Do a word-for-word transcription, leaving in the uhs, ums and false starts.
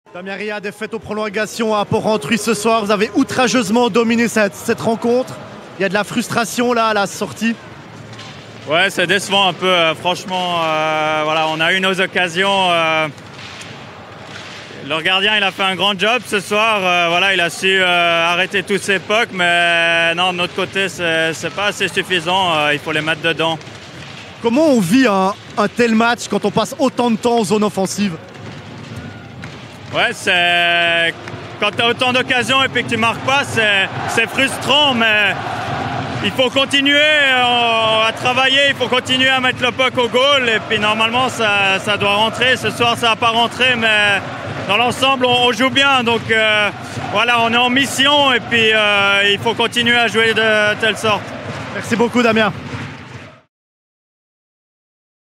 Damien Ria, défaite aux prolongations à Porrentruy ce soir. Vous avez outrageusement dominé cette, cette rencontre. Il y a de la frustration là à la sortie. Ouais, c'est décevant un peu. Euh, franchement, euh, voilà, on a eu nos occasions. Euh, leur gardien, il a fait un grand job ce soir. Euh, voilà, il a su euh, arrêter tous ses pucks, mais non, de notre côté, c'est, c'est pas assez suffisant. Euh, il faut les mettre dedans. Comment on vit un, un tel match quand on passe autant de temps en zone offensive? Ouais, c'est quand tu as autant d'occasions et puis que tu marques pas, c'est, c'est frustrant, mais il faut continuer à travailler, il faut continuer à mettre le puck au goal et puis normalement ça, ça doit rentrer. Ce soir ça n'a pas rentré, mais dans l'ensemble on, on joue bien, donc euh, voilà, on est en mission et puis euh, il faut continuer à jouer de telle sorte. Merci beaucoup Damien.